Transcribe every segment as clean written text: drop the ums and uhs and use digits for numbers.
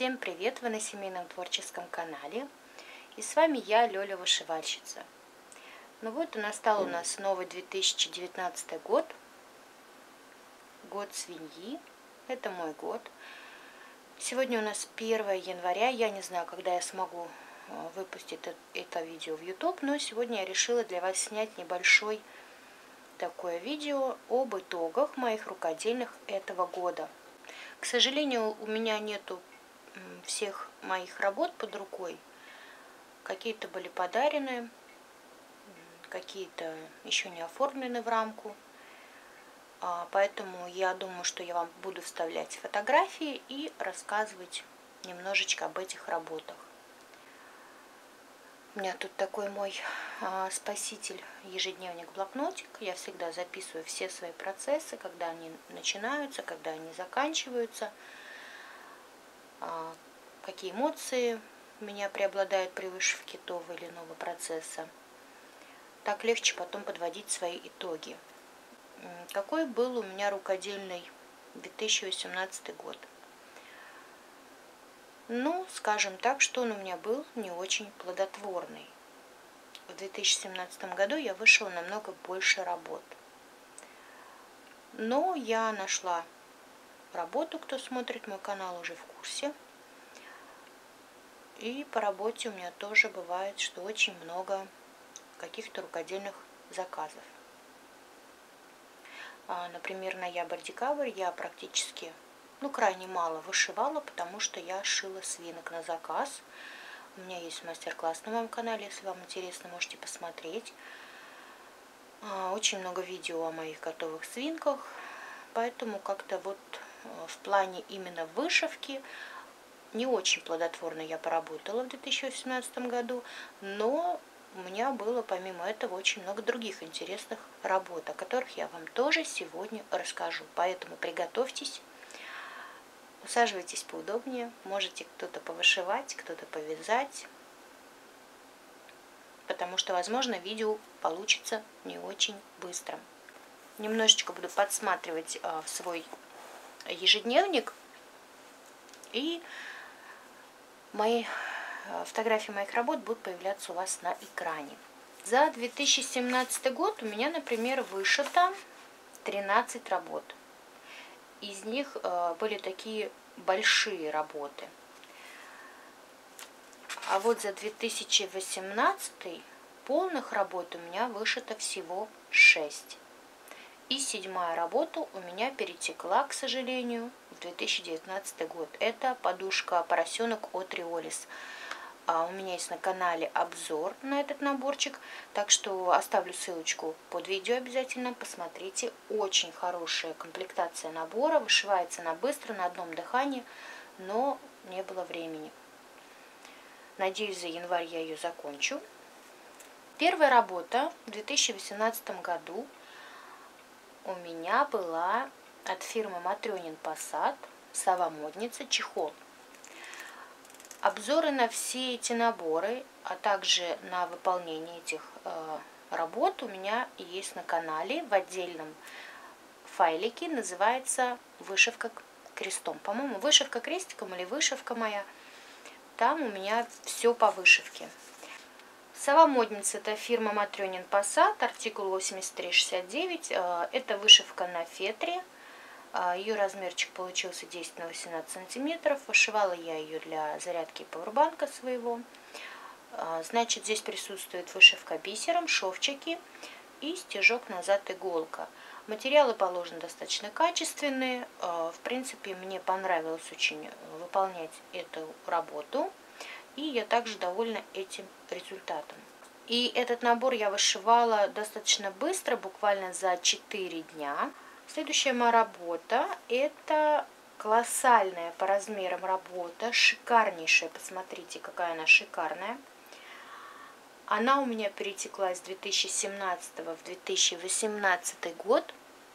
Всем привет! Вы на семейном творческом канале. И с вами я, Лёля Вышивальщица. Ну вот и настал у нас новый 2019 год. Год свиньи. Это мой год. Сегодня у нас 1 января. Я не знаю, когда я смогу выпустить это видео в YouTube, но сегодня я решила для вас снять небольшое такое видео об итогах моих рукодельных этого года. К сожалению, у меня нету всех моих работ под рукой. Какие-то были подарены, какие-то еще не оформлены в рамку. Поэтому я думаю, что я вам буду вставлять фотографии и рассказывать немножечко об этих работах. У меня тут такой мой спаситель ежедневник-блокнотик. Я всегда записываю все свои процессы, когда они начинаются, когда они заканчиваются, какие эмоции у меня преобладают при вышивке того или иного процесса. Так легче потом подводить свои итоги. Какой был у меня рукодельный 2018 год? Ну, скажем так, что он у меня был не очень плодотворный. В 2017 году я вышила намного больше работ. Но я нашла работу, кто смотрит мой канал, уже в курсе. И по работе у меня тоже бывает, что очень много каких-то рукодельных заказов. Например, ноябрь-декабрь я практически, крайне мало вышивала, потому что я шила свинок на заказ. У меня есть мастер-класс на моем канале, если вам интересно, можете посмотреть. Очень много видео о моих готовых свинках, поэтому как-то вот в плане именно вышивки не очень плодотворно я поработала в 2018 году, но у меня было помимо этого очень много других интересных работ, о которых я вам тоже сегодня расскажу. Поэтому приготовьтесь, усаживайтесь поудобнее, можете кто-то повышивать, кто-то повязать, потому что, возможно, видео получится не очень быстро. Немножечко буду подсматривать в свой ежедневник, и фотографии моих работ будут появляться у вас на экране. За 2017 год у меня, например, вышито 13 работ. Из них были такие большие работы. А вот за 2018 полных работ у меня вышито всего 6. И 7-я работа у меня перетекла, к сожалению, в 2019 год. Это подушка поросенок от Риолис. У меня есть на канале обзор на этот наборчик, так что оставлю ссылочку под видео обязательно. Посмотрите, очень хорошая комплектация набора, вышивается она быстро, на одном дыхании, но не было времени. Надеюсь, за январь я ее закончу. Первая работа в 2018 году у меня была от фирмы Матрёнин Посад «Сова-модница» чехол. Обзоры на все эти наборы, а также на выполнение этих работ у меня есть на канале в отдельном файлике. Называется «Вышивка крестом». По-моему, «Вышивка крестиком» или «Вышивка моя». Там у меня все по вышивке. «Сова-модница» – это фирма Матрёнин Посад, артикул 8369. Это вышивка на фетре. Ее размерчик получился 10 на 18 сантиметров. Вышивала я ее для зарядки пауэрбанка своего. Значит, здесь присутствует вышивка бисером, шовчики и стежок назад иголка. Материалы положены достаточно качественные. В принципе, мне понравилось очень выполнять эту работу. И я также довольна этим результатом. И этот набор я вышивала достаточно быстро, буквально за 4 дня. Следующая моя работа – это колоссальная по размерам работа, шикарнейшая, посмотрите, какая она шикарная. Она у меня перетекла из 2017 в 2018 год.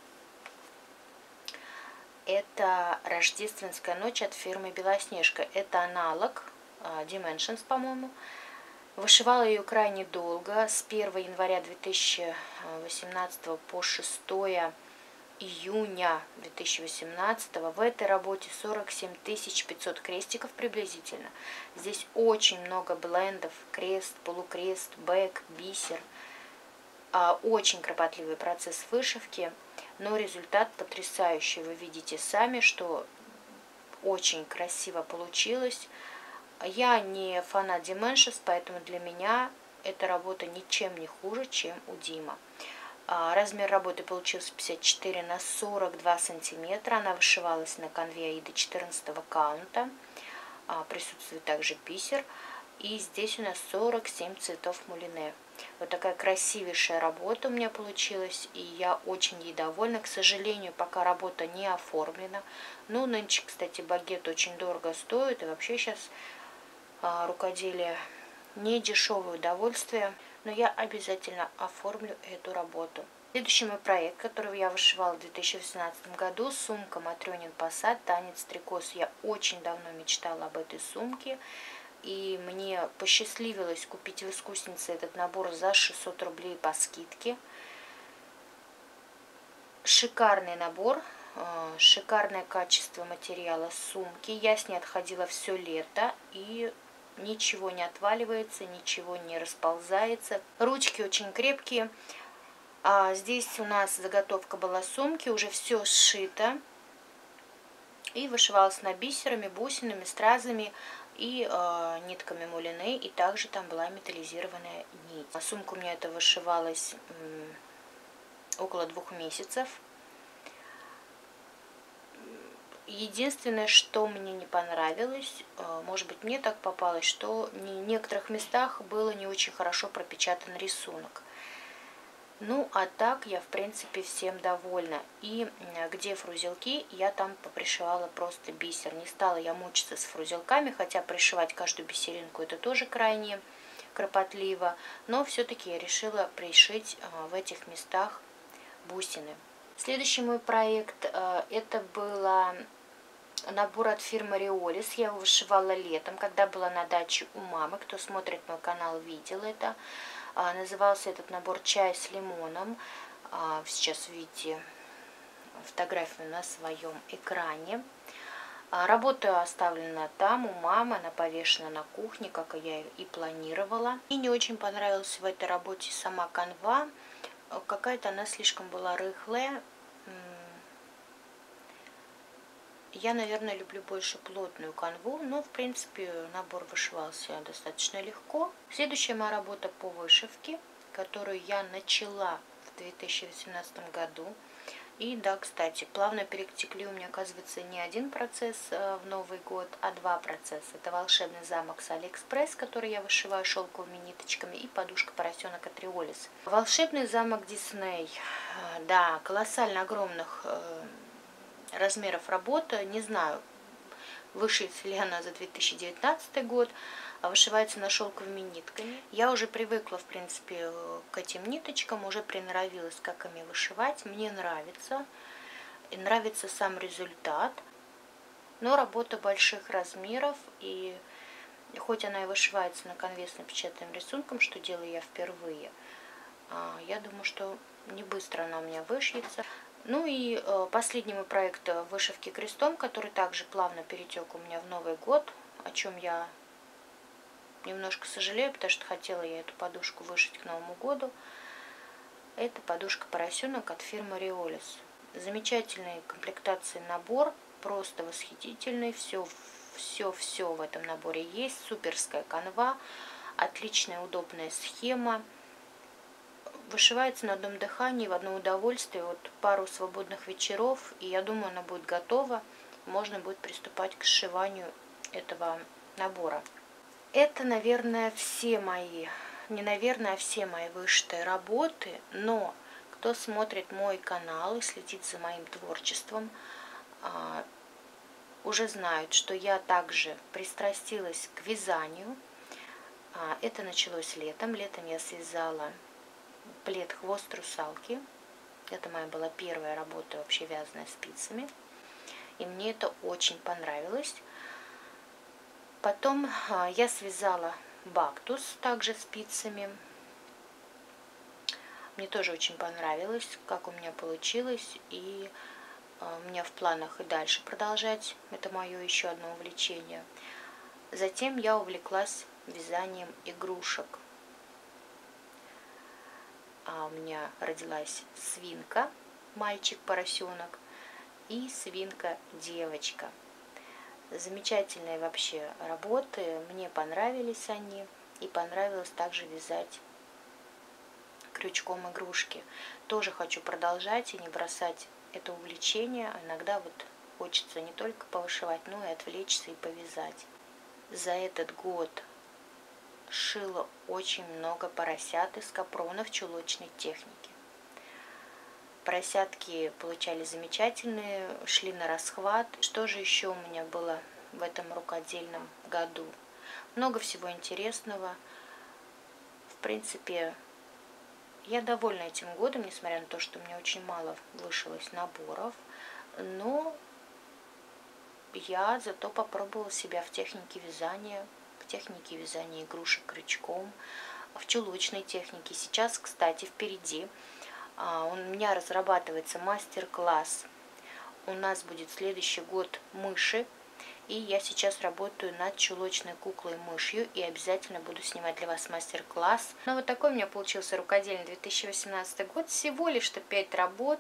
Это рождественская ночь от фирмы Белоснежка. Это аналог Dimensions, по-моему. Вышивала ее крайне долго, с 1 января 2018 по 6 июня 2018. В этой работе 47 500 крестиков приблизительно. Здесь очень много блендов, крест, полукрест, бэк, бисер. Очень кропотливый процесс вышивки, но результат потрясающий. Вы видите сами, что очень красиво получилось. Я не фанат Dimensions, поэтому для меня эта работа ничем не хуже, чем у Дима. Размер работы получился 54 на 42 сантиметра. Она вышивалась на конве Аида 14 каунта. Присутствует также бисер. И здесь у нас 47 цветов мулине. Вот такая красивейшая работа у меня получилась, и я очень ей довольна. К сожалению, пока работа не оформлена. Ну, нынче, кстати, багет очень дорого стоит, и вообще сейчас рукоделие не дешевое удовольствие, но я обязательно оформлю эту работу. Следующий мой проект, который я вышивала в 2018 году, сумка Матрёнин Посад, танец стрекоз. Я очень давно мечтала об этой сумке, и мне посчастливилось купить в искуснице этот набор за 600 рублей по скидке. Шикарный набор, шикарное качество материала сумки. Я с ней отходила все лето, и ничего не отваливается, ничего не расползается. Ручки очень крепкие. Здесь у нас заготовка была сумки, уже все сшито. И вышивалась на бисерами, бусинами, стразами и нитками мулине. И также там была металлизированная нить. Сумка у меня это вышивалась около 2 месяцев. Единственное, что мне не понравилось, может быть, мне так попалось, что в некоторых местах было не очень хорошо пропечатан рисунок. Ну, а так я, в принципе, всем довольна. И где фрузелки, я там попришивала просто бисер. Не стала я мучиться с фрузелками, хотя пришивать каждую бисеринку это тоже крайне кропотливо. Но все-таки я решила пришить в этих местах бусины. Следующий мой проект, это было набор от фирмы Риолис. Я его вышивала летом, когда была на даче у мамы. Кто смотрит мой канал, видел это. Назывался этот набор «Чай с лимоном». Сейчас видите фотографию на своем экране. Работа оставлена там, у мамы, она повешена на кухне, как я и планировала. И не очень понравилась в этой работе сама канва. Какая-то она слишком была рыхлая. Я, наверное, люблю больше плотную канву, но, в принципе, набор вышивался достаточно легко. Следующая моя работа по вышивке, которую я начала в 2018 году. И да, кстати, плавно перетекли у меня, оказывается, не один процесс в Новый год, а 2 процесса. Это волшебный замок с Алиэкспресс, который я вышиваю шелковыми ниточками, и подушка поросенок от Риолис. Волшебный замок Дисней, да, колоссально огромных размеров работа. Не знаю, вышьется ли она за 2019 год, а вышивается на шелковыми нитками. Я уже привыкла, в принципе, к этим ниточкам, уже приноровилась, как ими вышивать. Мне нравится. И нравится сам результат. Но работа больших размеров, и хоть она и вышивается на конве с напечатанным рисунком, что делаю я впервые, я думаю, что не быстро она у меня вышьется. Ну и последний мой проект вышивки крестом, который также плавно перетек у меня в Новый год, о чем я немножко сожалею, потому что хотела я эту подушку вышить к Новому году. Это подушка поросенок от фирмы Риолис. Замечательный комплектации набор, просто восхитительный, все в этом наборе есть, суперская канва, отличная удобная схема. Вышивается на одном дыхании, в одно удовольствие, вот пару свободных вечеров, и я думаю, она будет готова. Можно будет приступать к сшиванию этого набора. Это, наверное, все мои, не наверное, а все мои вышитые работы, но кто смотрит мой канал и следит за моим творчеством, уже знают, что я также пристрастилась к вязанию. Это началось летом. Летом я связала плед «Хвост русалки». Это моя была первая работа вообще вязаная спицами. И мне это очень понравилось. Потом я связала бактус также спицами. Мне тоже очень понравилось, как у меня получилось, и у меня в планах и дальше продолжать. Это мое еще одно увлечение. Затем я увлеклась вязанием игрушек. У меня родилась свинка, мальчик-поросенок, и свинка-девочка. Замечательные вообще работы, мне понравились они, и понравилось также вязать крючком игрушки. Тоже хочу продолжать и не бросать это увлечение. Иногда вот хочется не только повышивать, но и отвлечься и повязать. За этот год шила очень много поросят из капронов чулочной техники. Поросятки получали замечательные, шли на расхват. Что же еще у меня было в этом рукодельном году? Много всего интересного. В принципе, я довольна этим годом, несмотря на то, что у меня очень мало вышилось наборов. Но я зато попробовала себя в технике вязания игрушек крючком, в чулочной технике. Сейчас, кстати, впереди у меня разрабатывается мастер-класс. У нас будет следующий год мыши, и я сейчас работаю над чулочной куклой-мышью, и обязательно буду снимать для вас мастер-класс. Ну, вот такой у меня получился рукодельный 2018 год. Всего лишь 5 работ.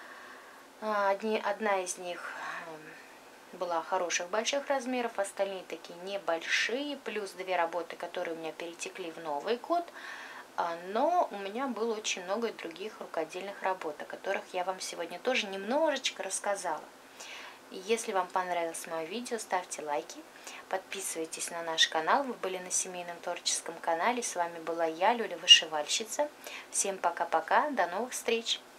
Одна из них была хороших больших размеров, остальные такие небольшие, плюс 2 работы, которые у меня перетекли в Новый год. Но у меня было очень много других рукодельных работ, о которых я вам сегодня тоже немножечко рассказала. Если вам понравилось мое видео, ставьте лайки, подписывайтесь на наш канал. Вы были на семейном творческом канале. С вами была я, Люля Вышивальщица. Всем пока-пока, до новых встреч!